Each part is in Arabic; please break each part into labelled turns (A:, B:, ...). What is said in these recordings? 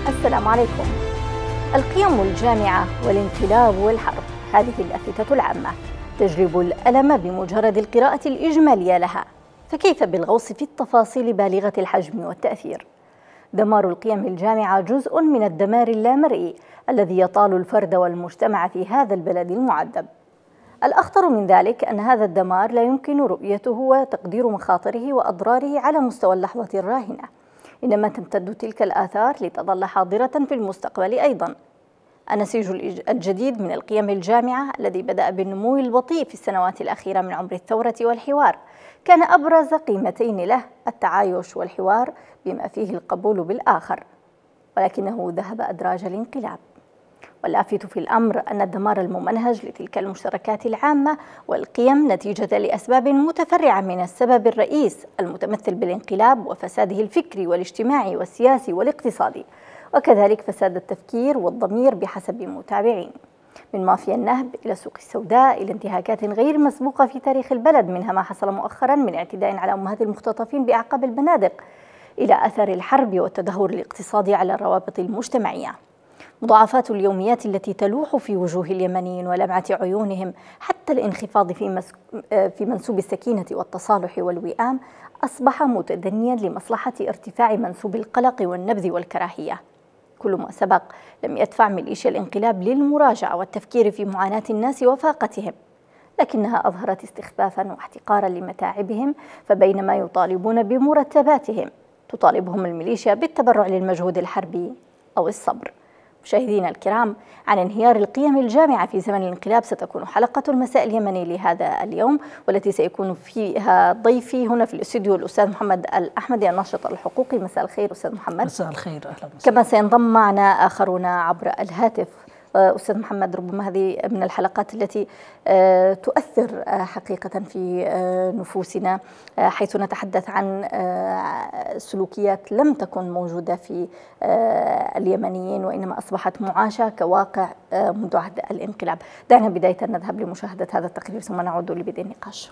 A: السلام عليكم. القيم الجامعة والانقلاب والحرب، هذه اللافتة العامة تجلب الألم بمجرد القراءة الإجمالية لها، فكيف بالغوص في التفاصيل بالغة الحجم والتأثير؟ دمار القيم الجامعة جزء من الدمار اللامرئي الذي يطال الفرد والمجتمع في هذا البلد المعذب. الأخطر من ذلك أن هذا الدمار لا يمكن رؤيته وتقدير مخاطره وأضراره على مستوى اللحظة الراهنة، إنما تمتد تلك الآثار لتظل حاضرة في المستقبل أيضاً. النسيج الجديد من القيم الجامعة الذي بدأ بالنمو البطيء في السنوات الأخيرة من عمر الثورة والحوار كان أبرز قيمتين له التعايش والحوار بما فيه القبول بالآخر، ولكنه ذهب أدراج الانقلاب. واللافت في الأمر أن الدمار الممنهج لتلك المشتركات العامة والقيم نتيجة لأسباب متفرعة من السبب الرئيس المتمثل بالانقلاب وفساده الفكري والاجتماعي والسياسي والاقتصادي، وكذلك فساد التفكير والضمير بحسب متابعين، من مافيا النهب إلى السوق السوداء إلى انتهاكات غير مسبوقة في تاريخ البلد، منها ما حصل مؤخرا من اعتداء على أمهات المختطفين بأعقاب البنادق، إلى أثر الحرب والتدهور الاقتصادي على الروابط المجتمعية. مضاعفات اليوميات التي تلوح في وجوه اليمنيين ولمعة عيونهم، حتى الانخفاض في منسوب السكينة والتصالح والوئام، أصبح متدنيا لمصلحة ارتفاع منسوب القلق والنبذ والكراهية. كل ما سبق لم يدفع ميليشيا الانقلاب للمراجعة والتفكير في معاناة الناس وفاقتهم، لكنها أظهرت استخفافا واحتقارا لمتاعبهم، فبينما يطالبون بمرتباتهم تطالبهم الميليشيا بالتبرع للمجهود الحربي أو الصبر. مشاهدينا الكرام، عن انهيار القيم الجامعة في زمن الانقلاب ستكون حلقة المساء اليمني لهذا اليوم، والتي سيكون فيها ضيفي هنا في الاستوديو الأستاذ محمد الأحمدي الناشط الحقوقي. مساء الخير أستاذ محمد.
B: مساء الخير، أهلا وسهلا.
A: كما سينضم معنا آخرون عبر الهاتف. أستاذ محمد، ربما هذه من الحلقات التي تؤثر حقيقة في نفوسنا، حيث نتحدث عن سلوكيات لم تكن موجودة في اليمنيين وإنما أصبحت معاشة كواقع منذ عهد الانقلاب. دعنا بداية نذهب لمشاهدة هذا التقرير ثم نعود لبدء النقاش.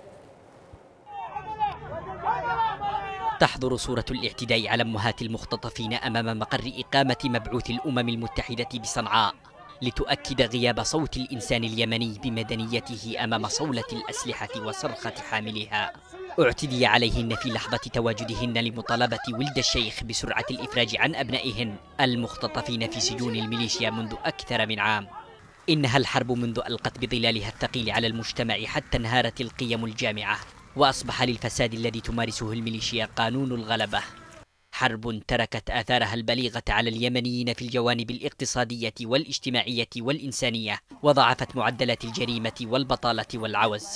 C: تحضر صورة الاعتداء على أمهات المختطفين أمام مقر إقامة مبعوث الأمم المتحدة بصنعاء، لتؤكد غياب صوت الإنسان اليمني بمدنيته أمام صولة الأسلحة وصرخة حاملها. اعتدي عليهن في لحظة تواجدهن لمطالبة ولد الشيخ بسرعة الإفراج عن أبنائهن المختطفين في سجون الميليشيا منذ أكثر من عام. إنها الحرب منذ ألقت بظلالها الثقيل على المجتمع حتى انهارت القيم الجامعة، وأصبح للفساد الذي تمارسه الميليشيا قانون الغلبة. حرب تركت آثارها البليغة على اليمنيين في الجوانب الاقتصادية والاجتماعية والإنسانية، وضاعفت معدلات الجريمة والبطالة والعوز.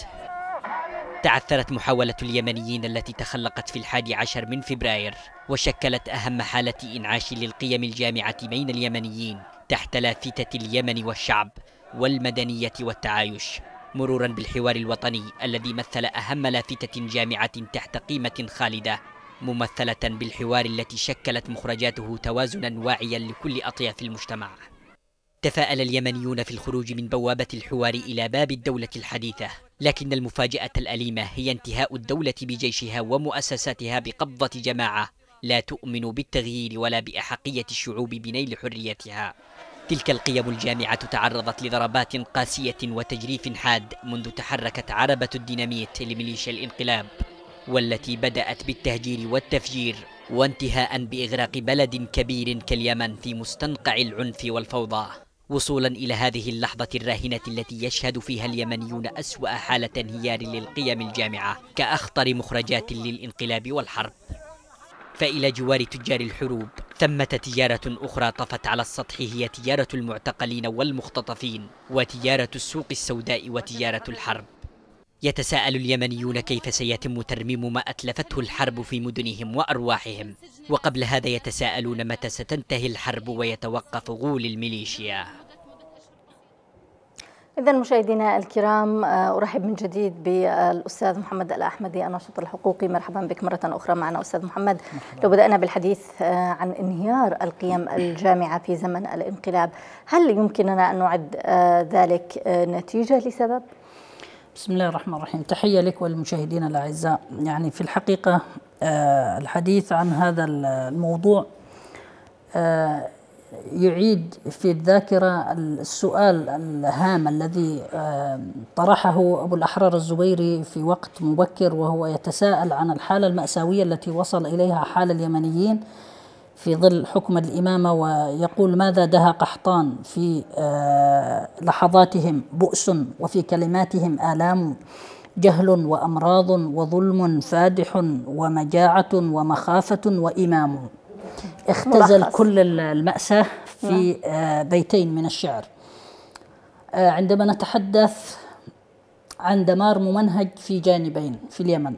C: تعثرت محاولة اليمنيين التي تخلقت في 11 من فبراير، وشكلت أهم حالة إنعاش للقيم الجامعة بين اليمنيين تحت لافتة اليمن والشعب والمدنية والتعايش، مرورا بالحوار الوطني الذي مثل أهم لافتة جامعة تحت قيمة خالدة، ممثلة بالحوار التي شكلت مخرجاته توازنا واعيا لكل أطياف المجتمع. تفاءل اليمنيون في الخروج من بوابة الحوار إلى باب الدولة الحديثة، لكن المفاجأة الأليمة هي انتهاء الدولة بجيشها ومؤسساتها بقبضة جماعة لا تؤمن بالتغيير ولا بأحقية الشعوب بنيل حريتها. تلك القيم الجامعة تعرضت لضربات قاسية وتجريف حاد منذ تحركت عربة الديناميت لميليشيا الانقلاب، والتي بدأت بالتهجير والتفجير، وانتهاء بإغراق بلد كبير كاليمن في مستنقع العنف والفوضى، وصولا إلى هذه اللحظة الراهنة التي يشهد فيها اليمنيون أسوأ حالة انهيار للقيم الجامعة كأخطر مخرجات للانقلاب والحرب. فإلى جوار تجار الحروب ثمة تجارة أخرى طفت على السطح، هي تجارة المعتقلين والمختطفين، وتجارة السوق السوداء، وتجارة الحرب. يتساءل اليمنيون كيف سيتم ترميم ما أتلفته الحرب في مدنهم وأرواحهم، وقبل هذا يتساءلون متى ستنتهي الحرب ويتوقف غول الميليشيا.
A: إذا مشاهدينا الكرام، أرحب من جديد بالأستاذ محمد الأحمدي الناشط الحقوقي. مرحبا بك مرة أخرى معنا أستاذ محمد. لو بدأنا بالحديث عن انهيار القيم الجامعة في زمن الانقلاب، هل يمكننا أن نعد ذلك نتيجة لسبب؟
B: بسم الله الرحمن الرحيم. تحية لك والمشاهدين الأعزاء. يعني في الحقيقة الحديث عن هذا الموضوع يعيد في الذاكرة السؤال الهام الذي طرحه أبو الأحرار الزبيري في وقت مبكر، وهو يتساءل عن الحالة المأساوية التي وصل إليها حال اليمنيين في ظل حكم الإمامة، ويقول: ماذا دها قحطان في لحظاتهم بؤس، وفي كلماتهم آلام، جهل وأمراض وظلم فادح ومجاعة ومخافة وإمام. اختزل كل المأساة في بيتين من الشعر. عندما نتحدث عن دمار ممنهج في جانبين في اليمن،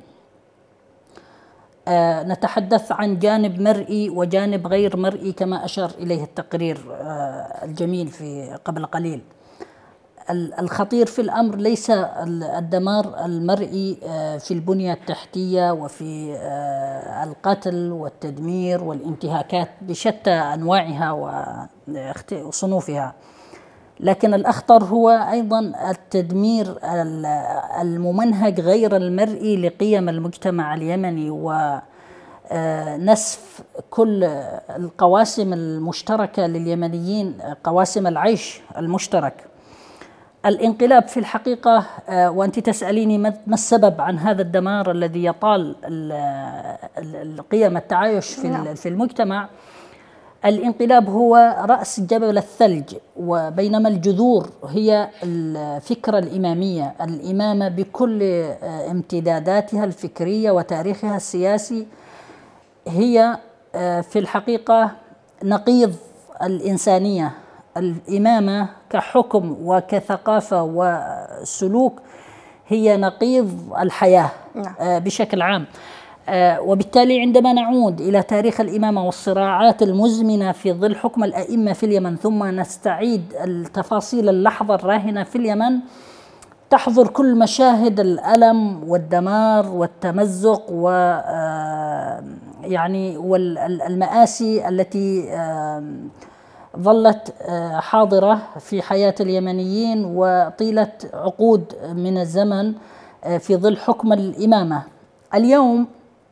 B: نتحدث عن جانب مرئي وجانب غير مرئي كما أشار إليه التقرير الجميل في قبل قليل. الخطير في الأمر ليس الدمار المرئي في البنية التحتية وفي القتل والتدمير والانتهاكات بشتى أنواعها وصنوفها، لكن الأخطر هو أيضا التدمير الممنهج غير المرئي لقيم المجتمع اليمني، ونسف كل القواسم المشتركة لليمنيين، قواسم العيش المشترك. الانقلاب في الحقيقة، وأنت تسأليني ما السبب عن هذا الدمار الذي يطال قيم التعايش في المجتمع، الانقلاب هو رأس جبل الثلج، وبينما الجذور هي الفكرة الإمامية، الإمامة بكل امتداداتها الفكرية وتاريخها السياسي، هي في الحقيقة نقيض الإنسانية. الإمامة كحكم وكثقافة وسلوك هي نقيض الحياة بشكل عام. وبالتالي عندما نعود إلى تاريخ الإمامة والصراعات المزمنة في ظل حكم الأئمة في اليمن، ثم نستعيد التفاصيل اللحظة الراهنة في اليمن، تحضر كل مشاهد الألم والدمار والتمزق والمآسي التي ظلت حاضرة في حياة اليمنيين وطيلة عقود من الزمن في ظل حكم الإمامة. اليوم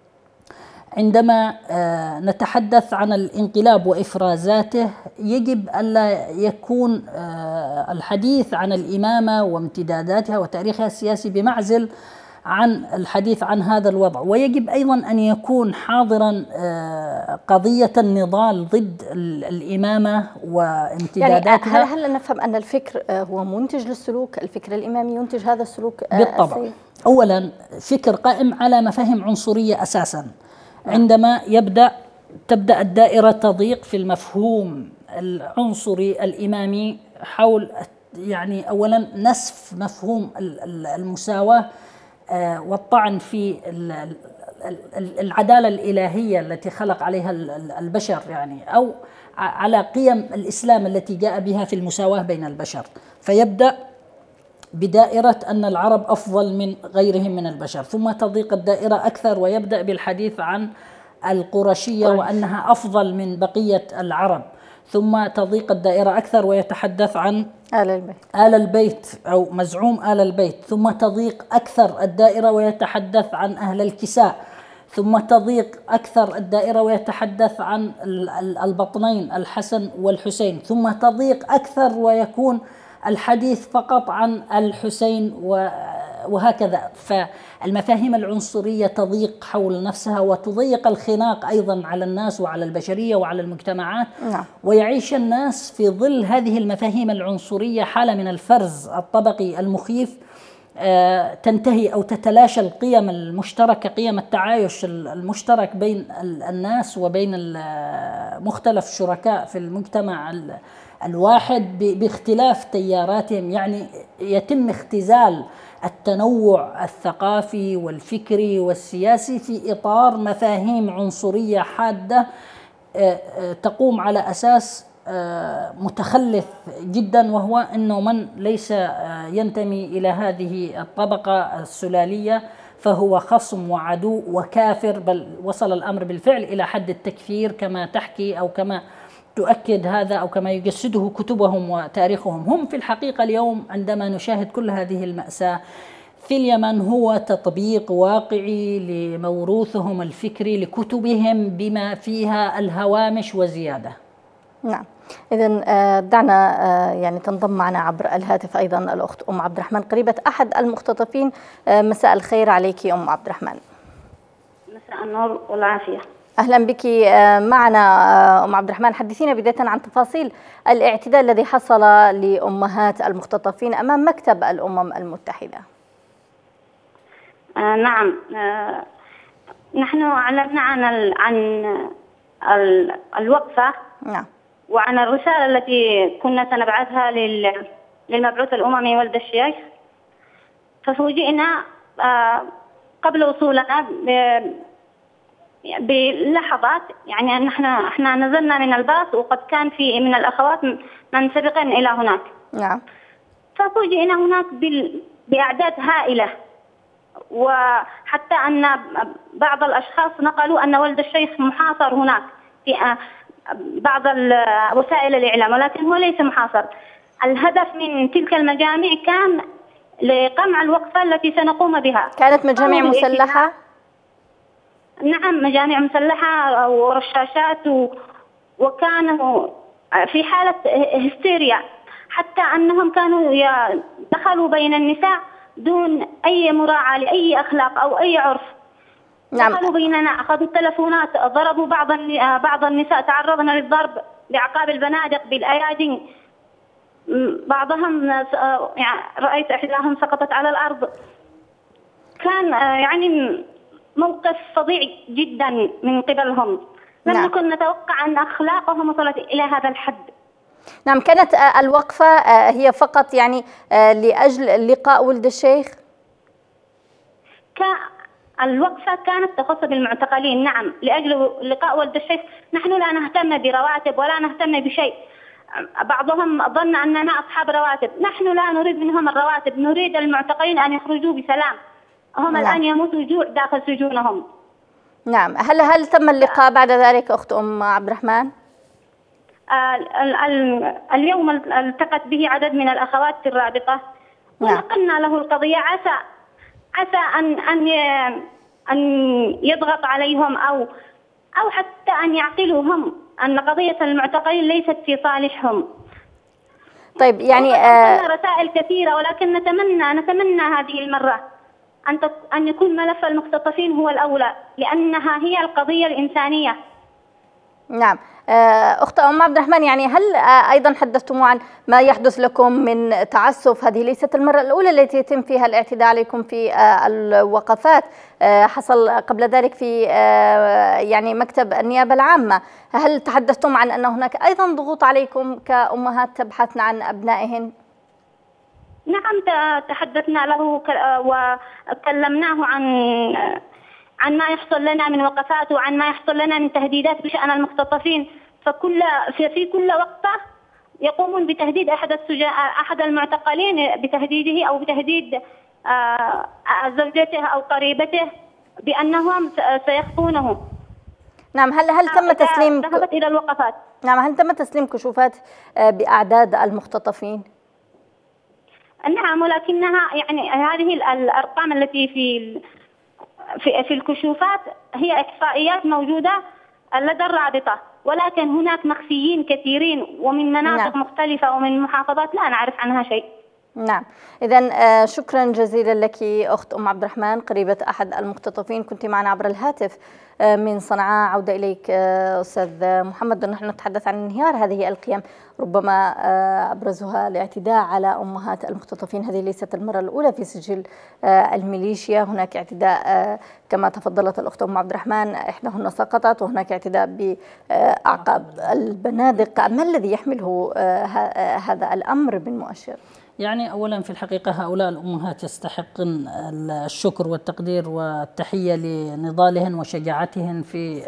B: عندما نتحدث عن الانقلاب وإفرازاته، يجب ألا يكون الحديث عن الإمامة وامتداداتها وتاريخها السياسي بمعزل عن الحديث عن هذا الوضع، ويجب أيضا أن يكون حاضرا قضية النضال ضد الإمامة وامتداداتها.
A: يعني هل نفهم أن الفكر هو منتج للسلوك، الفكر الإمامي ينتج هذا السلوك؟
B: بالطبع. أولا، فكر قائم على مفاهيم عنصرية أساسا. عندما تبدأ الدائرة تضيق في المفهوم العنصري الإمامي حول أولا نسف مفهوم المساواة والطعن في العدالة الإلهية التي خلق عليها البشر، أو على قيم الإسلام التي جاء بها في المساواة بين البشر، فيبدأ بدائرة أن العرب أفضل من غيرهم من البشر، ثم تضيق الدائرة أكثر ويبدأ بالحديث عن القرشية وأنها أفضل من بقية العرب، ثم تضيق الدائرة أكثر ويتحدث عن آل البيت أو مزعوم آل البيت، ثم تضيق أكثر الدائرة ويتحدث عن أهل الكساء، ثم تضيق أكثر الدائرة ويتحدث عن البطنين الحسن والحسين، ثم تضيق أكثر ويكون الحديث فقط عن الحسين وهكذا. فالمفاهيم العنصرية تضيق حول نفسها وتضيق الخناق أيضا على الناس وعلى البشرية وعلى المجتمعات. ويعيش الناس في ظل هذه المفاهيم العنصرية حالة من الفرز الطبقي المخيف، تنتهي أو تتلاشى القيم المشتركة، قيم التعايش المشترك بين الناس وبين مختلف الشركاء في المجتمع الواحد باختلاف تياراتهم. يتم اختزال التنوع الثقافي والفكري والسياسي في إطار مفاهيم عنصرية حادة تقوم على أساس متخلف جدا، وهو أنه من ليس ينتمي إلى هذه الطبقة السلالية فهو خصم وعدو وكافر، بل وصل الأمر بالفعل إلى حد التكفير كما تحكي أو كما تؤكد هذا أو كما يجسده كتبهم وتاريخهم. هم في الحقيقة اليوم عندما نشاهد كل هذه المأساة في اليمن هو تطبيق واقعي لموروثهم الفكري لكتبهم بما فيها الهوامش وزيادة.
A: نعم. إذا دعنا يعني تنضم معنا عبر الهاتف أيضا الأخت أم عبد الرحمن قريبة أحد المختطفين. مساء الخير عليك أم عبد الرحمن.
D: مساء النور والعافية.
A: أهلا بك معنا أم عبد الرحمن. حدثينا بداية عن تفاصيل الاعتداء الذي حصل لأمهات المختطفين أمام مكتب الأمم المتحدة.
D: نعم، نحن أعلمنا عن الوقفة.
A: نعم.
D: وعن الرسالة التي كنا سنبعثها للمبعوث الأممي ولد الشيخ. ففوجئنا قبل وصولنا بلحظات، يعني أن احنا نزلنا من الباص وقد كان في من الأخوات من سبقنا إلى هناك.
A: نعم.
D: ففوجئنا هناك بأعداد هائلة، وحتى أن بعض الأشخاص نقلوا أن ولد الشيخ محاصر هناك في بعض وسائل الإعلام، ولكن هو ليس محاصر. الهدف من تلك المجامع كان لقمع الوقفة التي سنقوم بها.
A: كانت مجامع مسلحة؟
D: نعم، مجامع مسلحة ورشاشات، وكانوا في حالة هستيريا، حتى أنهم كانوا دخلوا بين النساء دون أي مراعاة لأي أخلاق أو أي عرف.
A: نعم.
D: دخلوا بيننا، أخذوا التلفونات، ضربوا بعض النساء، تعرضن للضرب بعقاب البنادق بالأيادي. بعضهم يعني رأيت إحداهم سقطت على الأرض. كان يعني موقف فظيع جدا من قبلهم. لم نكن نتوقع أن أخلاقهم وصلت إلى هذا الحد.
A: نعم. كانت الوقفة هي فقط يعني لأجل لقاء ولد الشيخ؟
D: الوقفة كانت تخص بالمعتقلين، نعم، لأجل لقاء ولد الشيخ. نحن لا نهتم برواتب ولا نهتم بشيء. بعضهم ظن أننا أصحاب رواتب. نحن لا نريد منهم الرواتب، نريد المعتقلين أن يخرجوا بسلام. هم الآن يموتوا جوع داخل سجونهم.
A: نعم. هل تم اللقاء بعد ذلك أخت أم عبد الرحمن؟
D: اليوم التقت به عدد من الأخوات في الرابطة، ونقلنا له القضية. عسى أن يضغط عليهم أو حتى أن يعقلوا هم أن قضية المعتقلين ليست في صالحهم.
A: طيب، يعني
D: رسائل كثيرة، ولكن نتمنى هذه المرة أن يكون ملف المختطفين هو الأولى، لأنها هي القضية الإنسانية.
A: نعم. أخت أم عبد الرحمن، يعني هل أيضا حدثتم عن ما يحدث لكم من تعسف؟ هذه ليست المرة الأولى التي يتم فيها الاعتداء عليكم في الوقفات. حصل قبل ذلك في يعني مكتب النيابة العامة. هل تحدثتم عن أن هناك أيضا ضغوط عليكم كأمهات تبحثن عن أبنائهن؟
D: نعم، تحدثنا له وكلمناه عن ما يحصل لنا من وقفات، وعن ما يحصل لنا من تهديدات بشأن المختطفين. في كل وقفة يقومون بتهديد أحد المعتقلين، بتهديده أو بتهديد زوجته أو قريبته بأنهم سيخطونه.
A: نعم. هل تم تسليم
D: ذهبت إلى الوقفات؟
A: نعم. هل تم تسليم كشوفات بأعداد المختطفين؟
D: نعم، ولكنها يعني هذه الأرقام التي في الكشوفات هي إحصائيات موجودة لدى الرابطة، ولكن هناك مخفيين كثيرين ومن مناطق مختلفة ومن محافظات لا نعرف عنها شيء.
A: نعم. إذن شكرا جزيلا لك أخت أم عبد الرحمن قريبة أحد المختطفين، كنت معنا عبر الهاتف من صنعاء. عودة إليك أستاذ محمد. نحن نتحدث عن انهيار هذه القيم، ربما أبرزها الاعتداء على أمهات المختطفين. هذه ليست المرة الأولى في سجل الميليشيا. هناك اعتداء كما تفضلت الأخت أم عبد الرحمن، إحداهن سقطت، وهناك اعتداء بأعقاب البنادق. ما الذي يحمله هذا الأمر من مؤشر؟
B: يعني أولا في الحقيقة هؤلاء الأمهات يستحقن الشكر والتقدير والتحية لنضالهن وشجاعتهن في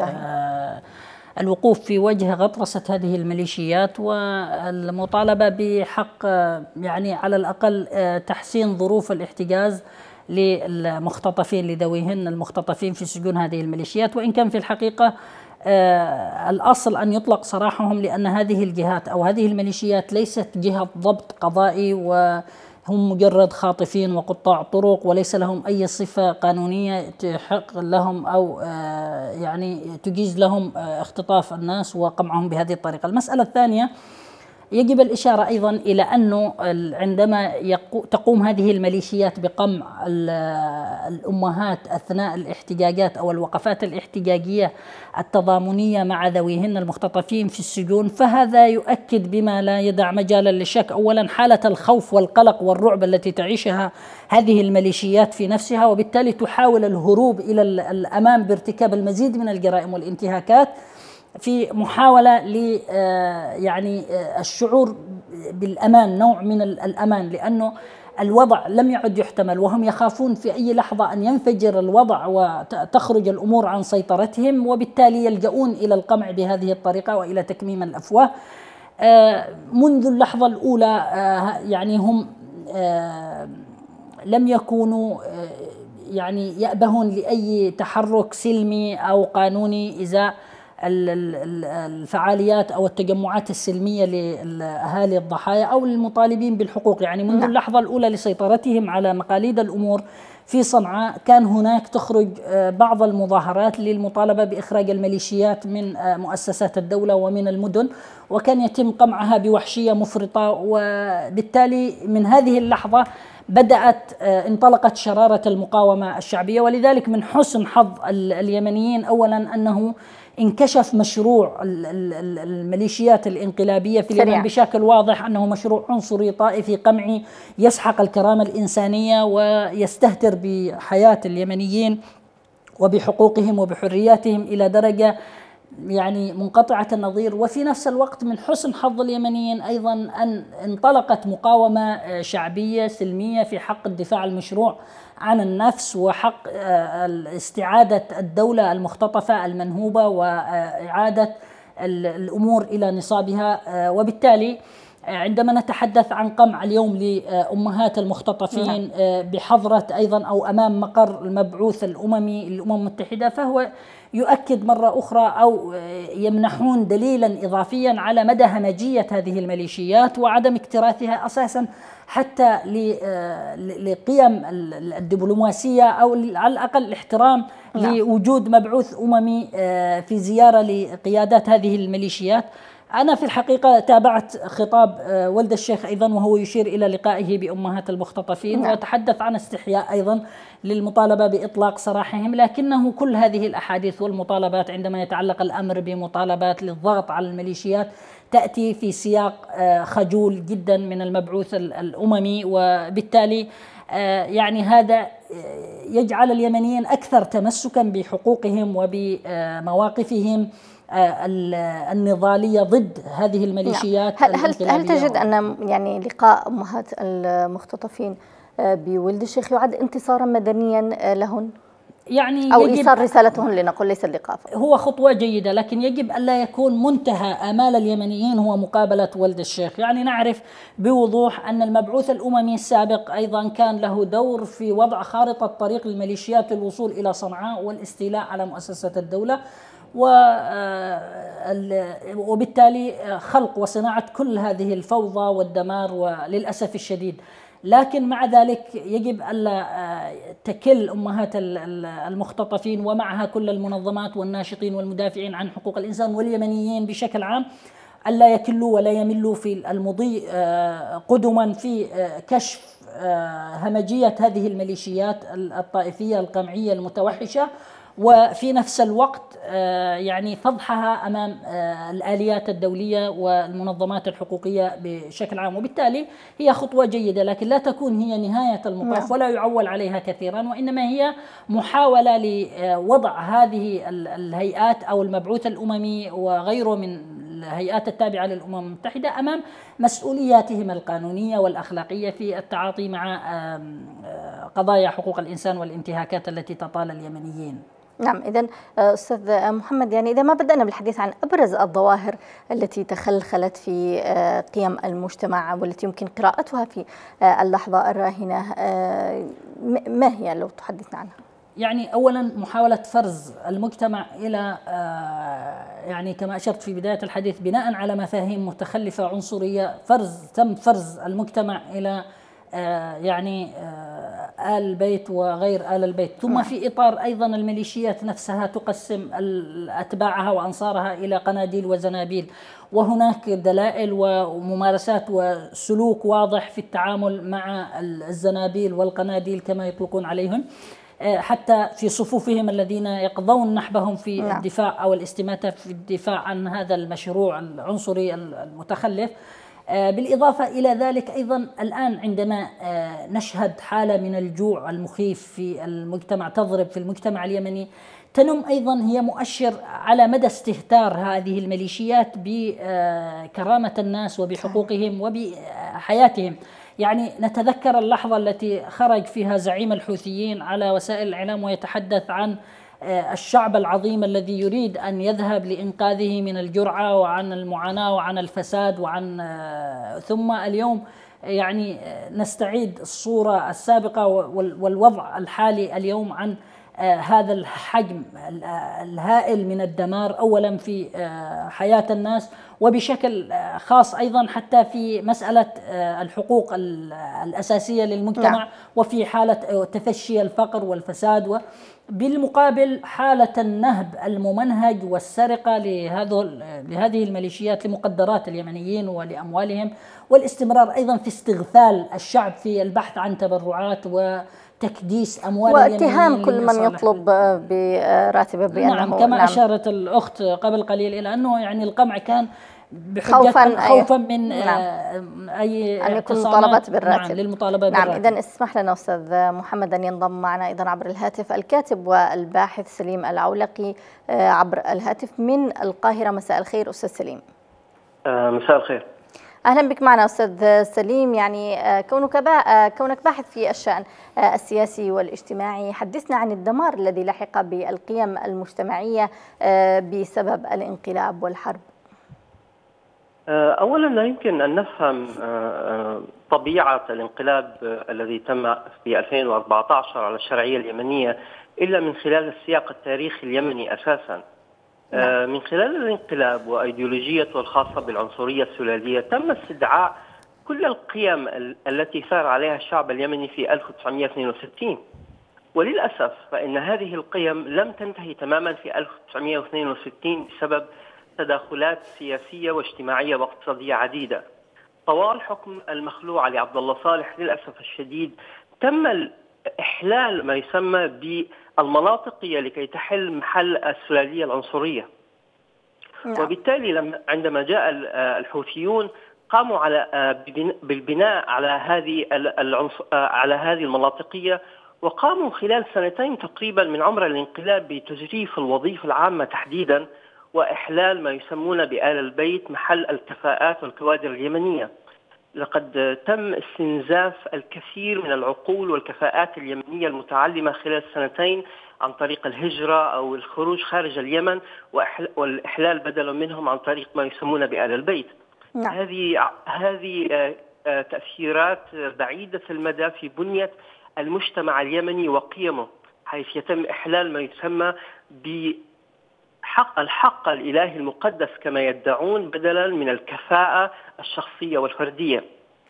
B: الوقوف في وجه غطرسة هذه الميليشيات، والمطالبة بحق يعني على الأقل تحسين ظروف الاحتجاز للمختطفين، لذويهن المختطفين في سجون هذه الميليشيات. وإن كان في الحقيقة الأصل أن يطلق سراحهم، لأن هذه الجهات أو هذه الميليشيات ليست جهة ضبط قضائي، هم مجرد خاطفين وقطاع طرق، وليس لهم أي صفة قانونية تحق لهم أو يعني تجيز لهم اختطاف الناس وقمعهم بهذه الطريقة. المسألة الثانية يجب الإشارة أيضا إلى أنه عندما تقوم هذه الميليشيات بقمع الأمهات أثناء الاحتجاجات أو الوقفات الاحتجاجية التضامنية مع ذويهن المختطفين في السجون، فهذا يؤكد بما لا يدع مجالا للشك أولا حالة الخوف والقلق والرعب التي تعيشها هذه الميليشيات في نفسها، وبالتالي تحاول الهروب إلى الأمام بارتكاب المزيد من الجرائم والانتهاكات في محاولة ل يعني الشعور بالأمان، نوع من الأمان، لأنه الوضع لم يعد يحتمل، وهم يخافون في أي لحظة أن ينفجر الوضع وتخرج الأمور عن سيطرتهم، وبالتالي يلجؤون إلى القمع بهذه الطريقة وإلى تكميم الأفواه. منذ اللحظة الأولى يعني هم لم يكونوا يعني يأبهون لأي تحرك سلمي أو قانوني إزاء الفعاليات أو التجمعات السلمية لأهالي الضحايا أو المطالبين بالحقوق. يعني منذ اللحظة الأولى لسيطرتهم على مقاليد الأمور في صنعاء كان هناك تخرج بعض المظاهرات للمطالبة بإخراج الميليشيات من مؤسسات الدولة ومن المدن، وكان يتم قمعها بوحشية مفرطة، وبالتالي من هذه اللحظة انطلقت شرارة المقاومة الشعبية. ولذلك من حسن حظ اليمنيين أولا أنه انكشف مشروع الميليشيات الانقلابية في اليمن بشكل واضح، أنه مشروع عنصري طائفي قمعي يسحق الكرامة الإنسانية ويستهتر بحياة اليمنيين وبحقوقهم وبحرياتهم إلى درجة يعني منقطعة النظير. وفي نفس الوقت من حسن حظ اليمنيين أيضا أن انطلقت مقاومة شعبية سلمية في حق الدفاع المشروع عن النفس وحق استعادة الدولة المختطفة المنهوبة وإعادة الأمور إلى نصابها. وبالتالي عندما نتحدث عن قمع اليوم لأمهات المختطفين بحضرة أيضا أو أمام مقر المبعوث الأممي للأمم المتحدة، فهو يؤكد مرة أخرى أو يمنحون دليلا إضافيا على مدى همجية هذه الميليشيات وعدم اكتراثها أساسا حتى لقيم الدبلوماسية أو على الأقل الاحترام لوجود مبعوث أممي في زيارة لقيادات هذه الميليشيات. أنا في الحقيقة تابعت خطاب ولد الشيخ أيضا وهو يشير إلى لقائه بأمهات المختطفين وتحدث عن استحياء أيضا للمطالبة بإطلاق سراحهم، لكنه كل هذه الأحاديث والمطالبات عندما يتعلق الأمر بمطالبات للضغط على الميليشيات تأتي في سياق خجول جدا من المبعوث الأممي، وبالتالي يعني هذا يجعل اليمنيين أكثر تمسكا بحقوقهم وبمواقفهم النضالية ضد هذه الميليشيات.
A: هل تجد أن يعني لقاء أمهات المختطفين بولد الشيخ يعد انتصارا مدنيا لهن؟
B: يعني
A: أو إيصال رسالتهن لنقل ليس اللقاء
B: هو خطوة جيدة، لكن يجب ألا يكون منتهى آمال اليمنيين هو مقابلة ولد الشيخ. يعني نعرف بوضوح أن المبعوث الأممي السابق أيضا كان له دور في وضع خارطة طريق للميليشيات للوصول إلى صنعاء والاستيلاء على مؤسسة الدولة وبالتالي خلق وصناعة كل هذه الفوضى والدمار وللأسف الشديد. لكن مع ذلك يجب ألا تكل أمهات المختطفين ومعها كل المنظمات والناشطين والمدافعين عن حقوق الإنسان واليمنيين بشكل عام ألا يكلوا ولا يملوا في المضي قدما في كشف همجية هذه الميليشيات الطائفية القمعية المتوحشة، وفي نفس الوقت يعني فضحها أمام الآليات الدولية والمنظمات الحقوقية بشكل عام. وبالتالي هي خطوة جيدة، لكن لا تكون هي نهاية المطاف ولا يعول عليها كثيرا، وإنما هي محاولة لوضع هذه الهيئات أو المبعوث الأممي وغيره من الهيئات التابعة للأمم المتحدة أمام مسؤولياتهم القانونية والأخلاقية في التعاطي مع قضايا حقوق الإنسان والانتهاكات التي تطال اليمنيين.
A: نعم، إذن أستاذ محمد، يعني إذا ما بدأنا بالحديث عن أبرز الظواهر التي تخلخلت في قيم المجتمع والتي يمكن قراءتها في اللحظة الراهنة، ما هي لو تحدثنا عنها؟
B: يعني أولا محاولة فرز المجتمع إلى يعني كما أشرت في بداية الحديث بناء على مفاهيم متخلفة عنصرية، تم فرز المجتمع إلى يعني آل البيت وغير آل البيت. ثم في إطار أيضا الميليشيات نفسها تقسم أتباعها وأنصارها إلى قناديل وزنابيل، وهناك دلائل وممارسات وسلوك واضح في التعامل مع الزنابيل والقناديل كما يطلقون عليهم، حتى في صفوفهم الذين يقضون نحبهم في الدفاع أو الاستماتة في الدفاع عن هذا المشروع العنصري المتخلف. بالإضافة إلى ذلك أيضا الآن عندما نشهد حالة من الجوع المخيف في المجتمع تضرب في المجتمع اليمني، تنم أيضا هي مؤشر على مدى استهتار هذه الميليشيات بكرامة الناس وبحقوقهم وبحياتهم. يعني نتذكر اللحظة التي خرج فيها زعيم الحوثيين على وسائل الإعلام ويتحدث عن الشعب العظيم الذي يريد أن يذهب لإنقاذه من الجرعة وعن المعاناة وعن الفساد ثم اليوم يعني نستعيد الصورة السابقة والوضع الحالي اليوم عن هذا الحجم الهائل من الدمار، أولا في حياة الناس وبشكل خاص أيضا حتى في مسألة الحقوق الأساسية للمجتمع، وفي حالة تفشي الفقر والفساد، بالمقابل حالة النهب الممنهج والسرقة لهذه الميليشيات لمقدرات اليمنيين ولأموالهم، والاستمرار أيضا في استغفال الشعب في البحث عن تبرعات وتكديس أموال
A: واتهام كل من يطلب براتبه بأنه
B: نعم كما أشارت الأخت قبل قليل إلى أنه يعني القمع كان خوفا من أي
A: أن يكون مطالبات بالراتب.
B: نعم للمطالبة
A: نعم
B: بالراتب.
A: إذن اسمح لنا أستاذ محمد أن ينضم معنا أيضا عبر الهاتف الكاتب والباحث سليم العولقي عبر الهاتف من القاهرة. مساء الخير أستاذ سليم.
E: مساء الخير.
A: أهلا بك معنا أستاذ سليم. يعني كونك باحث في الشأن السياسي والاجتماعي، حدثنا عن الدمار الذي لحق بالقيم المجتمعية بسبب الانقلاب والحرب.
E: أولا لا يمكن أن نفهم طبيعة الانقلاب الذي تم في 2014 على الشرعية اليمنية إلا من خلال السياق التاريخي اليمني أساسا. من خلال الانقلاب وأيديولوجيته الخاصة بالعنصرية السلالية تم استدعاء كل القيم التي سار عليها الشعب اليمني في 1962، وللأسف فإن هذه القيم لم تنتهي تماما في 1962 بسبب تداخلات سياسية واجتماعية واقتصادية عديدة. طوال حكم المخلوع علي عبد الله صالح للأسف الشديد تم إحلال ما يسمى بالمناطقية لكي تحل محل السلالية العنصرية. وبالتالي عندما جاء الحوثيون قاموا بالبناء على هذه المناطقية، وقاموا خلال سنتين تقريبا من عمر الانقلاب بتجريف الوظيفة العامة تحديدا، وإحلال ما يسمون بآل البيت محل الكفاءات والكوادر اليمنية. لقد تم استنزاف الكثير من العقول والكفاءات اليمنية المتعلمة خلال سنتين عن طريق الهجرة أو الخروج خارج اليمن، والإحلال بدلا منهم عن طريق ما يسمون بآل البيت. هذه تأثيرات بعيدة المدى في بنية المجتمع اليمني وقيمه، حيث يتم إحلال ما يسمى الحق الإلهي المقدس كما يدعون بدلا من الكفاءة الشخصية والفردية.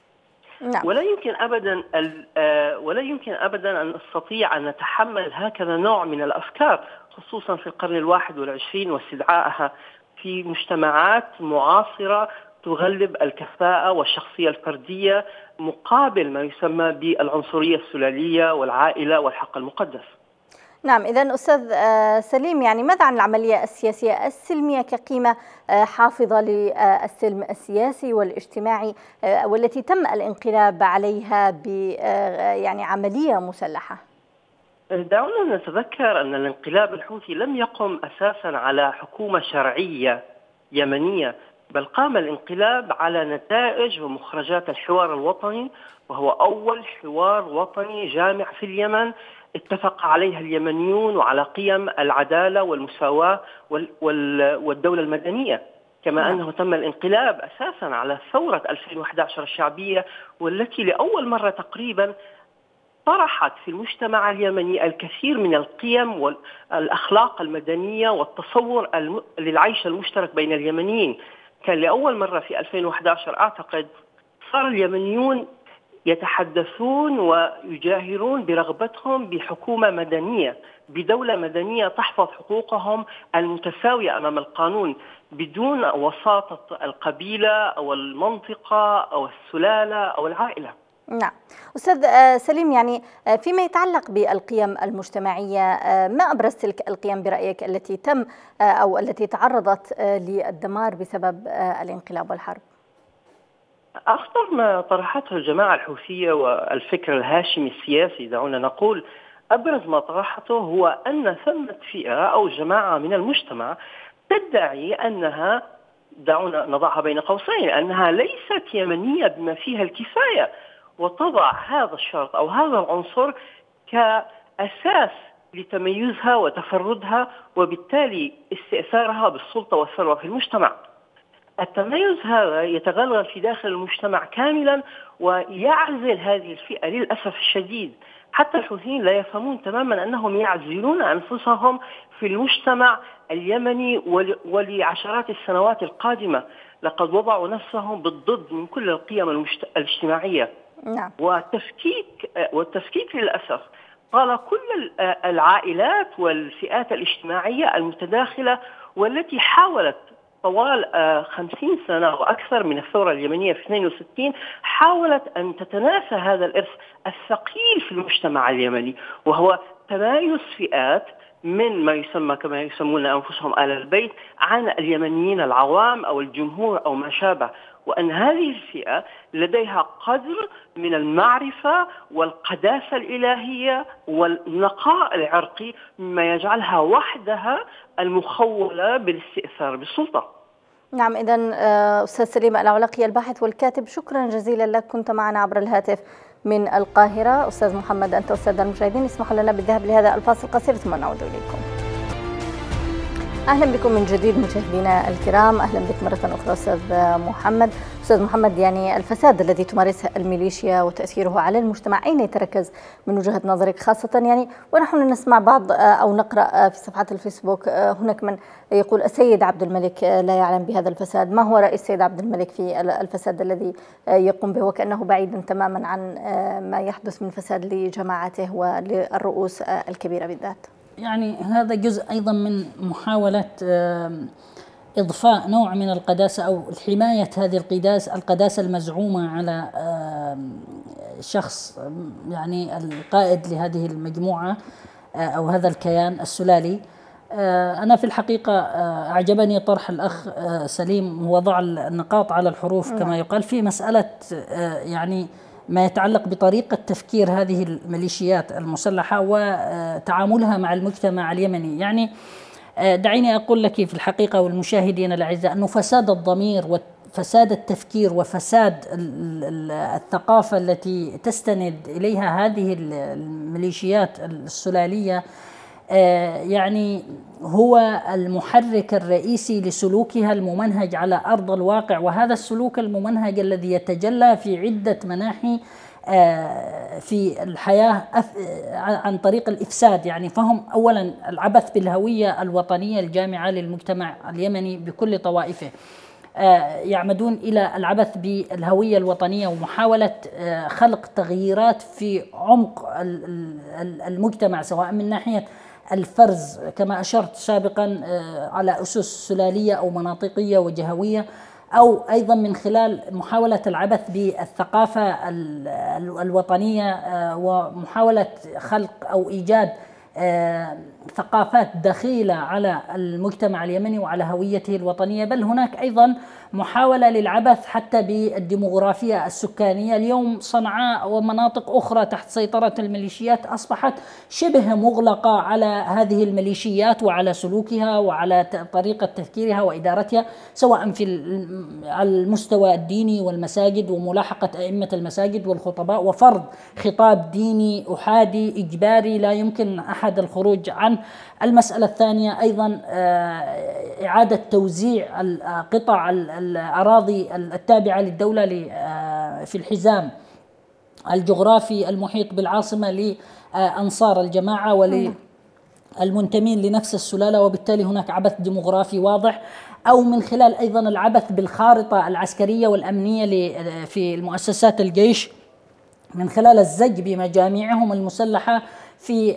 E: ولا يمكن أبدا أن نستطيع أن نتحمل هكذا نوع من الأفكار، خصوصا في القرن 21 واستدعائها في مجتمعات معاصرة تغلب الكفاءة والشخصية الفردية مقابل ما يسمى بالعنصرية السلالية والعائلة والحق المقدس.
A: نعم، إذن أستاذ سليم، يعني ماذا عن العملية السياسية السلمية كقيمة حافظة للسلم السياسي والاجتماعي والتي تم الانقلاب عليها يعني عملية مسلحة؟
E: دعونا نتذكر أن الانقلاب الحوثي لم يقم أساسا على حكومة شرعية يمنية، بل قام الانقلاب على نتائج ومخرجات الحوار الوطني، وهو أول حوار وطني جامع في اليمن اتفق عليها اليمنيون وعلى قيم العدالة والمساواة والدولة المدنية، كما أنه تم الانقلاب أساسا على ثورة 2011 الشعبية، والتي لأول مرة تقريبا طرحت في المجتمع اليمني الكثير من القيم والأخلاق المدنية والتصور للعيش المشترك بين اليمنيين. كان لأول مرة في 2011 أعتقد صار اليمنيون يتحدثون ويجاهرون برغبتهم بحكومة مدنية، بدولة مدنية تحفظ حقوقهم المتساوية أمام القانون بدون وساطة القبيلة أو المنطقة أو السلالة أو العائلة.
A: نعم أستاذ سليم، يعني فيما يتعلق بالقيم المجتمعية، ما أبرز تلك القيم برأيك التي تم أو التي تعرضت للدمار بسبب الانقلاب والحرب؟
E: أخطر ما طرحته الجماعة الحوثية والفكر الهاشمي السياسي، دعونا نقول أبرز ما طرحته هو أن ثمة فئة أو جماعة من المجتمع تدعي أنها، دعونا نضعها بين قوسين، أنها ليست يمنية بما فيها الكفاية، وتضع هذا الشرط أو هذا العنصر كأساس لتميزها وتفردها وبالتالي استئثارها بالسلطة والثروة في المجتمع. التميز هذا يتغلغل في داخل المجتمع كاملا ويعزل هذه الفئة للأسف الشديد. حتى الحوثيين لا يفهمون تماما أنهم يعزلون أنفسهم في المجتمع اليمني ولعشرات السنوات القادمة. لقد وضعوا نفسهم بالضد من كل القيم الاجتماعية.
A: نعم.
E: والتفكيك للأسف طال كل العائلات والفئات الاجتماعية المتداخلة والتي حاولت طوال 50 سنة وأكثر من الثورة اليمنية في 62 حاولت أن تتناسى هذا الإرث الثقيل في المجتمع اليمني، وهو تمايز فئات من ما يسمى كما يسمون أنفسهم آل البيت عن اليمنيين العوام أو الجمهور أو ما شابه، وأن هذه الفئة لديها قدر من المعرفة والقداسة الإلهية والنقاء العرقي مما يجعلها وحدها المخولة بالاستئثار بالسلطة.
A: نعم، إذن أستاذ سليم العلقي الباحث والكاتب، شكرا جزيلا لك، كنت معنا عبر الهاتف من القاهرة. أستاذ محمد، أنت أستاذ المشاهدين، اسمحوا لنا بالذهاب لهذا الفاصل القصير ثم نعود إليكم. أهلا بكم من جديد مشاهدينا الكرام، أهلا بك مرة أخرى أستاذ محمد. أستاذ محمد، يعني الفساد الذي تمارسه الميليشيا وتأثيره على المجتمع أين يتركز من وجهة نظرك، خاصة يعني ونحن نسمع بعض أو نقرأ في صفحات الفيسبوك هناك من يقول السيد عبد الملك لا يعلم بهذا الفساد، ما هو رأي السيد عبد الملك في الفساد الذي يقوم به وكأنه بعيدا تماما عن ما يحدث من فساد لجماعته وللرؤوس الكبيرة بالذات؟
B: يعني هذا جزء أيضا من محاولة إضفاء نوع من القداسة أو حماية هذه القداسة المزعومة على شخص يعني القائد لهذه المجموعة أو هذا الكيان السلالي. أنا في الحقيقة أعجبني طرح الأخ سليم وضع النقاط على الحروف كما يقال في مسألة يعني ما يتعلق بطريقة تفكير هذه الميليشيات المسلحة وتعاملها مع المجتمع اليمني. يعني دعيني أقول لك في الحقيقة والمشاهدين الأعزاء أنه فساد الضمير وفساد التفكير وفساد الثقافة التي تستند إليها هذه الميليشيات السلالية يعني هو المحرك الرئيسي لسلوكها الممنهج على أرض الواقع، وهذا السلوك الممنهج الذي يتجلى في عدة مناحي في الحياة عن طريق الإفساد. يعني فهم أولا العبث بالهوية الوطنية الجامعة للمجتمع اليمني بكل طوائفه، يعمدون إلى العبث بالهوية الوطنية ومحاولة خلق تغييرات في عمق المجتمع، سواء من ناحية الفرز كما أشرت سابقا على أسس سلالية أو مناطقية وجهوية، أو أيضا من خلال محاولة العبث بالثقافة الوطنية ومحاولة خلق أو إيجاد ثقافات دخيلة على المجتمع اليمني وعلى هويته الوطنية. بل هناك أيضا محاولة للعبث حتى بالديموغرافيا السكانية. اليوم صنعاء ومناطق أخرى تحت سيطرة الميليشيات أصبحت شبه مغلقة على هذه الميليشيات وعلى سلوكها وعلى طريقة تفكيرها وإدارتها، سواء في المستوى الديني والمساجد وملاحقة أئمة المساجد والخطباء وفرض خطاب ديني أحادي إجباري لا يمكن أحد الخروج عنه. المسألة الثانية أيضا إعادة توزيع قطع الأراضي التابعة للدولة في الحزام الجغرافي المحيط بالعاصمة لأنصار الجماعة وللمنتمين لنفس السلالة، وبالتالي هناك عبث ديموغرافي واضح. أو من خلال أيضا العبث بالخارطة العسكرية والأمنية في المؤسسات الجيش من خلال الزج بمجاميعهم المسلحة في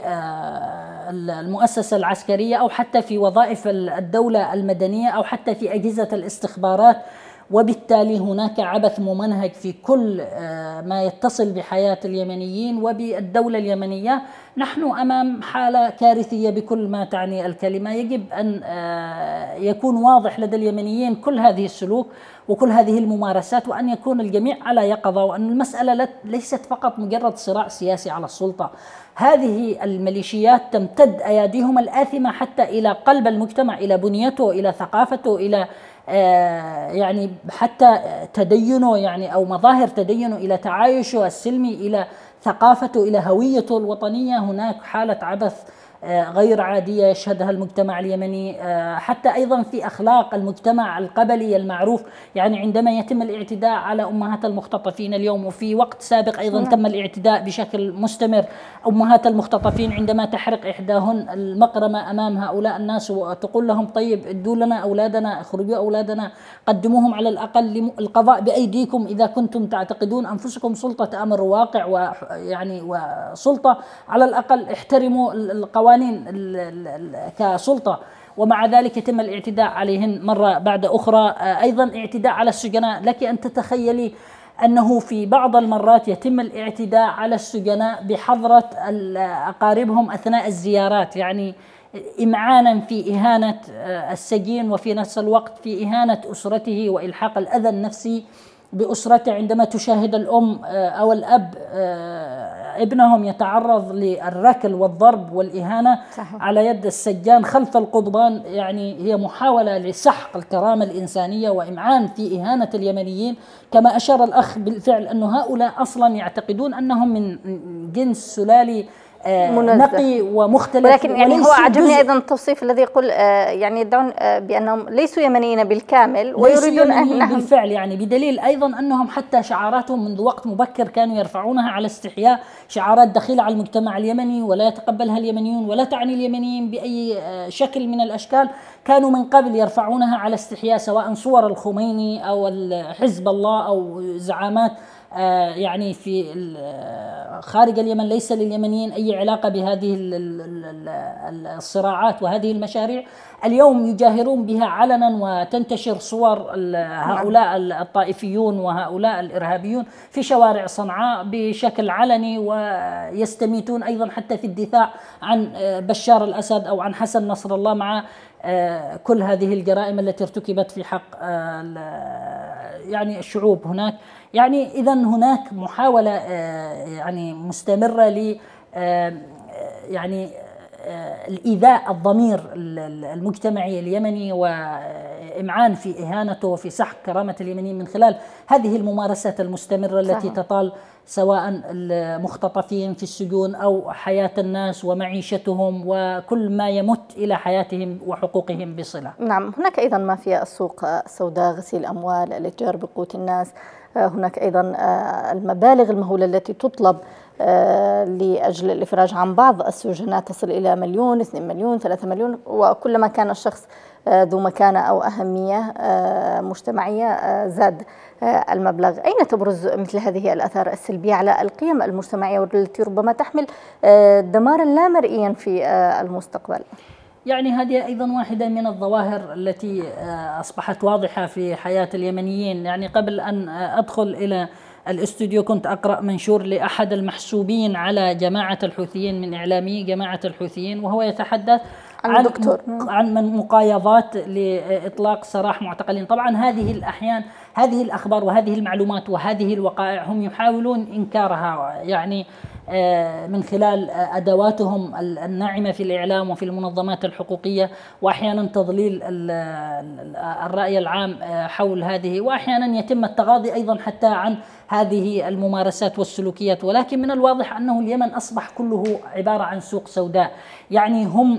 B: المؤسسة العسكرية أو حتى في وظائف الدولة المدنية أو حتى في أجهزة الاستخبارات. وبالتالي هناك عبث ممنهج في كل ما يتصل بحياة اليمنيين وبالدولة اليمنية. نحن أمام حالة كارثية بكل ما تعني الكلمة. يجب أن يكون واضح لدى اليمنيين كل هذه السلوك وكل هذه الممارسات، وأن يكون الجميع على يقظة، وأن المسألة ليست فقط مجرد صراع سياسي على السلطة. هذه الميليشيات تمتد أياديهم الآثمة حتى إلى قلب المجتمع، إلى بنيته، إلى ثقافته، إلى يعني حتى تدينه، يعني أو مظاهر تدينه، إلى تعايشه السلمي، إلى ثقافته، إلى هويته الوطنية. هناك حالة عبث غير عادية يشهدها المجتمع اليمني، حتى أيضا في أخلاق المجتمع القبلي المعروف. يعني عندما يتم الاعتداء على أمهات المختطفين اليوم، وفي وقت سابق أيضا تم الاعتداء بشكل مستمر، أمهات المختطفين عندما تحرق إحداهن المقرمة أمام هؤلاء الناس وتقول لهم طيب ادوا لنا أولادنا، اخرجوا أولادنا، قدموهم على الأقل للقضاء بأيديكم إذا كنتم تعتقدون أنفسكم سلطة أمر واقع، ويعني وسلطة على الأقل احترموا القوانين كسلطة. ومع ذلك يتم الاعتداء عليهن مرة بعد أخرى. أيضا اعتداء على السجناء. لك أن تتخيلي أنه في بعض المرات يتم الاعتداء على السجناء بحضرة أقاربهم أثناء الزيارات، يعني إمعانا في إهانة السجين، وفي نفس الوقت في إهانة أسرته وإلحاق الأذى النفسي بأسرته عندما تشاهد الأم أو الأب ابنهم يتعرض للركل والضرب والإهانة على يد السجان خلف القضبان. يعني هي محاولة لسحق الكرامة الإنسانية وإمعان في إهانة اليمنيين. كما أشار الأخ بالفعل أن هؤلاء أصلا يعتقدون أنهم من جنس سلالي نقي ومختلف.
A: ولكن يعني هو عجبني أيضا التوصيف الذي يقول يعني يدعون بأنهم ليسوا يمنيين بالكامل ويريدون أنهم
B: بالفعل، يعني بدليل أيضا أنهم حتى شعاراتهم منذ وقت مبكر كانوا يرفعونها على استحياء، شعارات دخيلة على المجتمع اليمني ولا يتقبلها اليمنيون ولا تعني اليمنيين بأي شكل من الأشكال. كانوا من قبل يرفعونها على استحياء، سواء صور الخميني أو حزب الله أو زعامات يعني في خارج اليمن. ليس لليمنيين أي علاقة بهذه الصراعات وهذه المشاريع. اليوم يجاهرون بها علنا، وتنتشر صور هؤلاء الطائفيون وهؤلاء الإرهابيون في شوارع صنعاء بشكل علني، ويستميتون أيضا حتى في الدفاع عن بشار الأسد أو عن حسن نصر الله، مع كل هذه الجرائم التي ارتكبت في حق يعني الشعوب هناك. يعني إذن هناك محاولة يعني مستمرة ل يعني الإيذاء الضمير المجتمعي اليمني وإمعان في إهانته وفي سحق كرامة اليمنيين من خلال هذه الممارسات المستمرة التي تطال سواء المختطفين في السجون أو حياة الناس ومعيشتهم وكل ما يمت إلى حياتهم وحقوقهم بصلة.
A: نعم، هناك أيضا مافيا السوق السوداء، غسيل الأموال، الاتجار بقوت الناس. هناك أيضا المبالغ المهولة التي تطلب لأجل الإفراج عن بعض السجناء تصل إلى 1,000,000 2 مليون 3 مليون، وكلما كان الشخص ذو مكانة أو أهمية مجتمعية زاد المبلغ. أين تبرز مثل هذه الآثار السلبية على القيم المجتمعية والتي ربما تحمل دمارا لا مرئيا في المستقبل؟
B: يعني هذه أيضا واحدة من الظواهر التي أصبحت واضحة في حياة اليمنيين. يعني قبل أن أدخل إلى الاستوديو كنت أقرأ منشور لأحد المحسوبين على جماعة الحوثيين من إعلامي جماعة الحوثيين، وهو يتحدث عن مقايضات لإطلاق سراح معتقلين. طبعا هذه الأحيان هذه الأخبار وهذه المعلومات وهذه الوقائع هم يحاولون إنكارها، يعني من خلال أدواتهم الناعمة في الإعلام وفي المنظمات الحقوقية، وأحيانا تضليل الرأي العام حول هذه، وأحيانا يتم التغاضي أيضا حتى عن هذه الممارسات والسلوكيات. ولكن من الواضح أنه اليمن أصبح كله عبارة عن سوق سوداء. يعني هم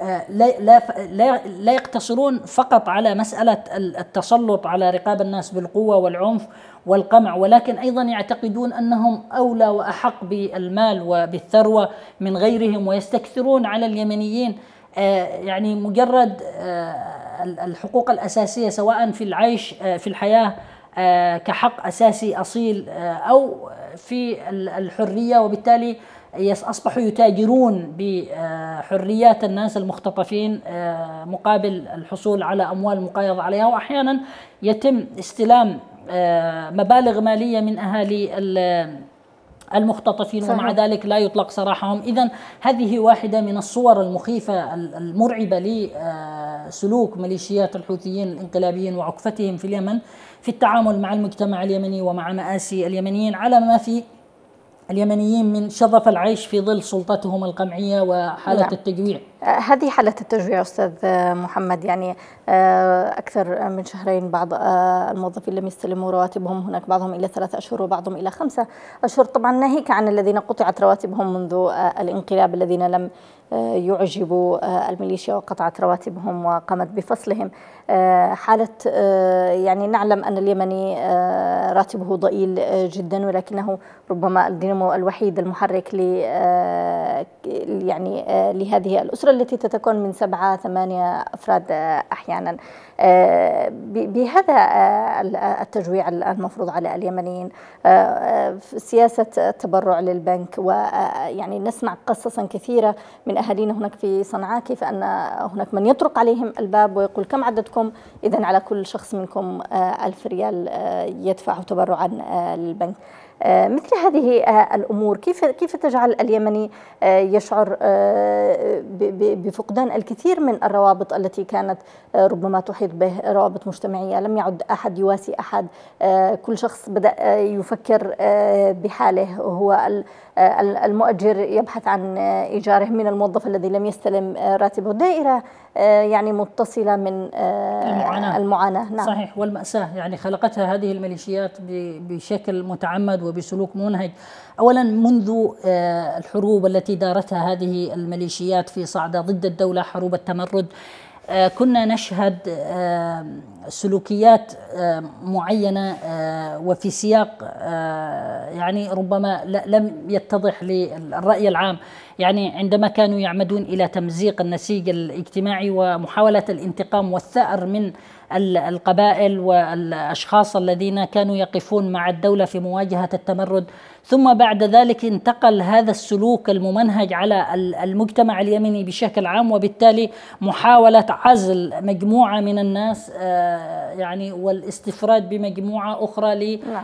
B: لا يقتصرون فقط على مسألة التسلط على رقاب الناس بالقوة والعنف والقمع، ولكن أيضا يعتقدون أنهم أولى وأحق بالمال وبالثروة من غيرهم، ويستكثرون على اليمنيين يعني مجرد الحقوق الأساسية، سواء في العيش في الحياة كحق أساسي أصيل أو في الحرية، وبالتالي أصبحوا يتاجرون بحريات الناس المختطفين مقابل الحصول على أموال مقايضة عليها، وأحيانا يتم استلام مبالغ مالية من أهالي المختطفين ومع ذلك لا يطلق سراحهم. إذن هذه واحدة من الصور المخيفة المرعبة لسلوك ميليشيات الحوثيين الانقلابيين وعكفتهم في اليمن في التعامل مع المجتمع اليمني ومع مآسي اليمنيين، على ما في اليمنيين من شظف العيش في ظل سلطتهم القمعية وحالة التجويع.
A: هذه حالة التجويع أستاذ محمد، يعني أكثر من شهرين بعض الموظفين لم يستلموا رواتبهم، هناك بعضهم إلى 3 أشهر وبعضهم إلى 5 أشهر، طبعا ناهيك عن الذين قطعت رواتبهم منذ الانقلاب، الذين لم يعجبوا الميليشيا وقطعت رواتبهم وقامت بفصلهم. حالة يعني نعلم أن اليمني راتبه ضئيل جدا، ولكنه ربما الدينامو الوحيد المحرك يعني لهذه الأسرة التي تتكون من 7-8 أفراد أحيانا. بهذا التجويع المفروض على اليمنيين، سياسة التبرع للبنك، ويعني نسمع قصصا كثيرة من أهالينا هناك في صنعاء كيف أن هناك من يطرق عليهم الباب ويقول كم عددكم، إذن على كل شخص منكم 1000 ريال يدفع تبرعا للبنك. مثل هذه الأمور كيف تجعل اليمني يشعر بفقدان الكثير من الروابط التي كانت ربما تحيط به، روابط مجتمعية، لم يعد أحد يواسي أحد، كل شخص بدأ يفكر بحاله، هو المؤجر يبحث عن إيجاره من الموظف الذي لم يستلم راتبه، دائرة يعني متصلة من المعاناة.
B: نعم. صحيح، والمأساة يعني خلقتها هذه الميليشيات بشكل متعمد وبسلوك منهج. أولا منذ الحروب التي دارتها هذه الميليشيات في صعدة ضد الدولة، حروب التمرد، كنا نشهد سلوكيات معينة وفي سياق يعني ربما لم يتضح للرأي العام، يعني عندما كانوا يعمدون إلى تمزيق النسيج الاجتماعي ومحاولة الانتقام والثأر من القبائل والأشخاص الذين كانوا يقفون مع الدولة في مواجهة التمرد، ثم بعد ذلك انتقل هذا السلوك الممنهج على المجتمع اليمني بشكل عام، وبالتالي محاولة عزل مجموعة من الناس يعني والاستفراد بمجموعة أخرى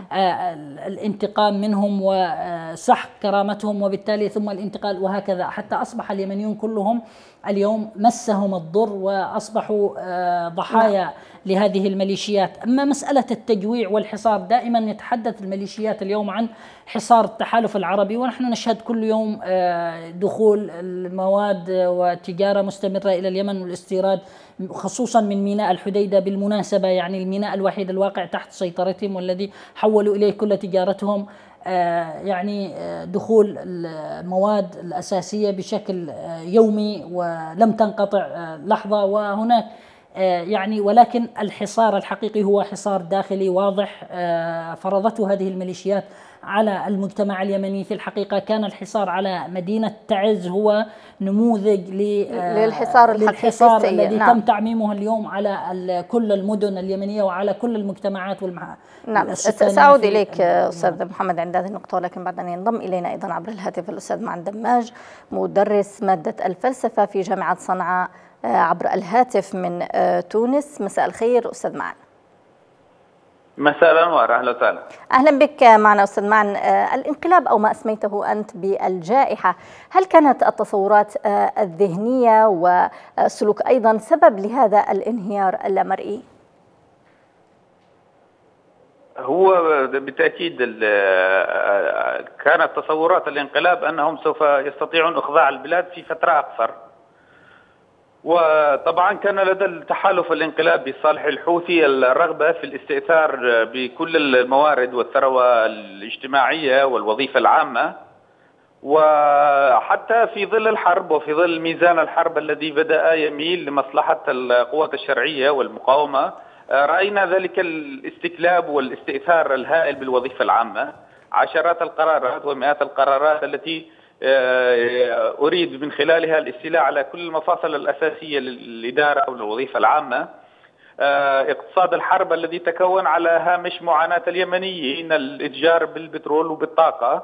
B: للانتقام منهم وسحق كرامتهم، وبالتالي ثم الانتقال، وهكذا حتى أصبح اليمنيون كلهم اليوم مسهم الضر وأصبحوا ضحايا لهذه الميليشيات. أما مسألة التجويع والحصار، دائما يتحدث الميليشيات اليوم عن حصار التحالف العربي، ونحن نشهد كل يوم دخول المواد وتجارة مستمرة إلى اليمن والاستيراد، خصوصا من ميناء الحديدة بالمناسبة، يعني الميناء الوحيد الواقع تحت سيطرتهم والذي حولوا إليه كل تجارتهم، يعني دخول المواد الأساسية بشكل يومي ولم تنقطع لحظة. وهناك يعني ولكن الحصار الحقيقي هو حصار داخلي واضح فرضته هذه الميليشيات على المجتمع اليمني. في الحقيقة كان الحصار على مدينة تعز هو نموذج
A: للحصار
B: الذي تم تعميمه اليوم على كل المدن اليمنية وعلى كل المجتمعات
A: نعم. سأعود إليك أستاذ محمد عند هذه النقطة، ولكن بعد أن ينضم إلينا أيضا عبر الهاتف الأستاذ معن دماج، مدرس مادة الفلسفة في جامعة صنعاء عبر الهاتف من تونس. مساء الخير أستاذ معن.
F: مساء الأنوار، أهلا وسهلا.
A: أهلا بك معنا أستاذ معن. الانقلاب أو ما أسميته أنت بالجائحة، هل كانت التصورات الذهنية والسلوك أيضا سبب لهذا الانهيار اللامرئي؟
F: هو بالتأكيد كانت تصورات الانقلاب أنهم سوف يستطيعون إخضاع البلاد في فترة أقصر، وطبعا كان لدى التحالف الانقلابي الصالح الحوثي الرغبة في الاستئثار بكل الموارد والثروة الاجتماعية والوظيفة العامة، وحتى في ظل الحرب وفي ظل ميزان الحرب الذي بدأ يميل لمصلحة القوات الشرعية والمقاومة، رأينا ذلك الاستكلاب والاستئثار الهائل بالوظيفة العامة، عشرات القرارات ومئات القرارات التي أريد من خلالها الاستيلاء على كل المفاصل الأساسية للإدارة أو للوظيفة العامة. اقتصاد الحرب الذي تكون على هامش معاناة اليمنيين، الإتجار بالبترول وبالطاقة،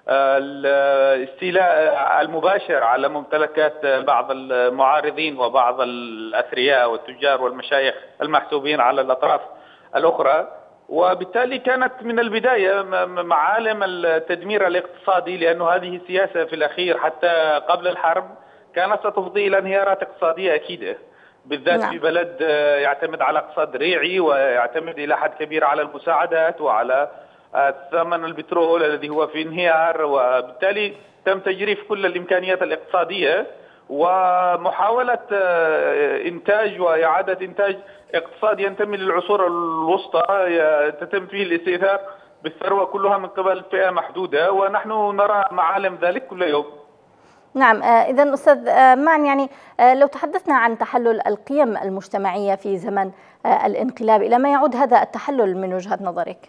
F: الاستيلاء المباشر على ممتلكات بعض المعارضين وبعض الأثرياء والتجار والمشايخ المحسوبين على الأطراف الأخرى. وبالتالي كانت من البداية معالم التدمير الاقتصادي، لأن هذه السياسة في الأخير حتى قبل الحرب كانت ستفضي إلى انهيارات اقتصادية أكيدة، بالذات في بلد يعتمد على اقتصاد ريعي ويعتمد إلى حد كبير على المساعدات وعلى ثمن البترول الذي هو في انهيار. وبالتالي تم تجريف كل الإمكانيات الاقتصادية ومحاولة إنتاج وإعادة إنتاج اقتصاد ينتمي للعصور الوسطى، تتم فيه الاستئثار بالثروة كلها من قبل فئة محدودة، ونحن نرى معالم ذلك كل يوم.
A: نعم، إذن أستاذ معن، يعني لو تحدثنا عن تحلل القيم المجتمعية في زمن الانقلاب، إلى ما يعود هذا التحلل من وجهة نظرك؟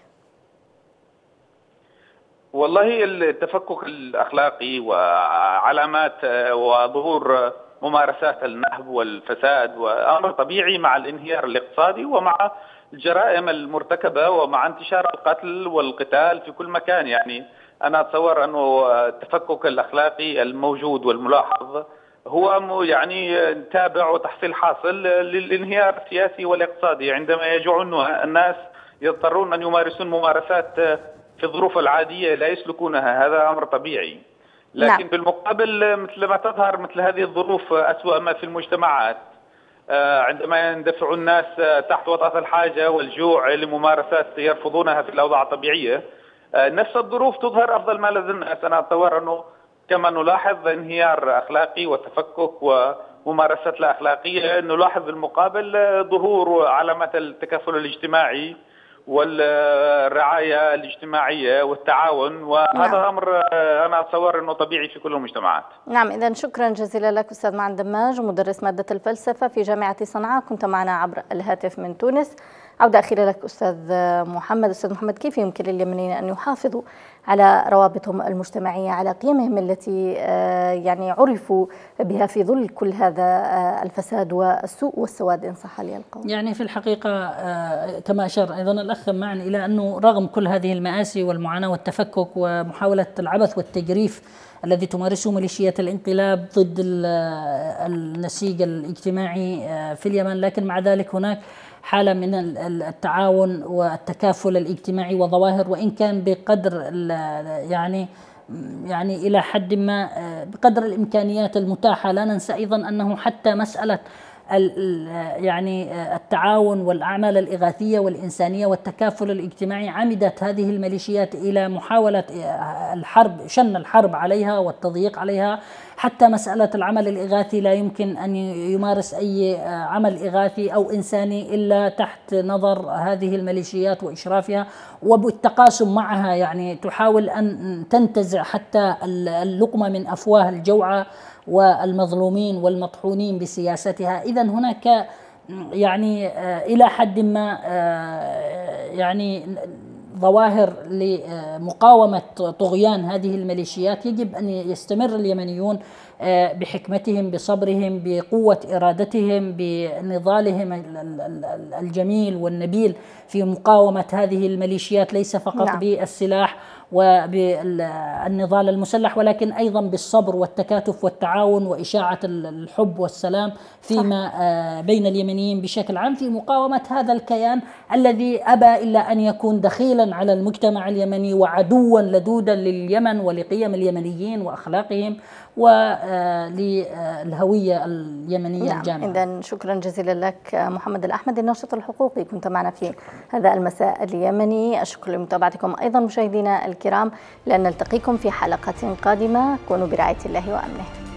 F: والله التفكك الأخلاقي وعلامات وظهور ممارسات النهب والفساد وأمر طبيعي مع الانهيار الاقتصادي ومع الجرائم المرتكبة ومع انتشار القتل والقتال في كل مكان. يعني أنا أتصور أنه التفكك الأخلاقي الموجود والملاحظ هو يعني تابع وتحصيل حاصل للانهيار السياسي والاقتصادي. عندما يجوع الناس يضطرون أن يمارسون ممارسات في الظروف العادية لا يسلكونها، هذا أمر طبيعي. لكن بالمقابل مثل ما تظهر مثل هذه الظروف أسوأ ما في المجتمعات، عندما يندفع الناس تحت وطأة الحاجة والجوع لممارسات يرفضونها في الأوضاع الطبيعية، نفس الظروف تظهر أفضل ما لدى الناس. أنا أتصور أنه كما نلاحظ انهيار أخلاقي وتفكك وممارسات لا أخلاقية، نلاحظ بالمقابل ظهور علامات التكافل الاجتماعي والرعاية الاجتماعية والتعاون، وهذا أمر أنا أتصور أنه طبيعي في كل المجتمعات.
A: نعم، إذن شكرا جزيلا لك أستاذ معن دماج، مدرس مادة الفلسفة في جامعة صنعاء، كنت معنا عبر الهاتف من تونس. عودة أخيرة لك أستاذ محمد. أستاذ محمد، كيف يمكن لليمنيين أن يحافظوا على روابطهم المجتمعية، على قيمهم التي يعني عرفوا بها في ظل كل هذا الفساد والسوء والسواد إن صح لي القول؟
B: يعني في الحقيقة كما أشار أيضا الأخ معن إلى أنه رغم كل هذه المآسي والمعاناة والتفكك ومحاولة العبث والتجريف الذي تمارسه ميليشيات الانقلاب ضد النسيج الاجتماعي في اليمن، لكن مع ذلك هناك حالة من التعاون والتكافل الاجتماعي وظواهر، وإن كان بقدر يعني إلى حد ما بقدر الإمكانيات المتاحة. لا ننسى أيضا أنه حتى مسألة يعني التعاون والأعمال الإغاثية والإنسانية والتكافل الاجتماعي عمدت هذه الميليشيات إلى محاولة الحرب، شن الحرب عليها والتضييق عليها. حتى مسألة العمل الإغاثي لا يمكن أن يمارس أي عمل إغاثي أو إنساني إلا تحت نظر هذه الميليشيات وإشرافها وبالتقاسم معها، يعني تحاول أن تنتزع حتى اللقمة من أفواه الجوعى والمظلومين والمطحونين بسياستها. إذن هناك يعني إلى حد ما يعني ظواهر لمقاومة طغيان هذه الميليشيات. يجب أن يستمر اليمنيون بحكمتهم، بصبرهم، بقوة إرادتهم، بنضالهم الجميل والنبيل في مقاومة هذه الميليشيات، ليس فقط بالسلاح وبالنضال المسلح، ولكن أيضا بالصبر والتكاتف والتعاون وإشاعة الحب والسلام فيما بين اليمنيين بشكل عام في مقاومة هذا الكيان الذي أبى إلا أن يكون دخيلا على المجتمع اليمني وعدوا لدودا لليمن ولقيم اليمنيين وأخلاقهم وللهوية اليمنية الجامعة.
A: إذن شكرا جزيلا لك محمد الأحمد، الناشط الحقوقي، كنت معنا في هذا المساء اليمني. الشكر لمتابعتكم أيضا مشاهدينا الكرام، لأن نلتقيكم في حلقة قادمة. كونوا برعاية الله وأمنه.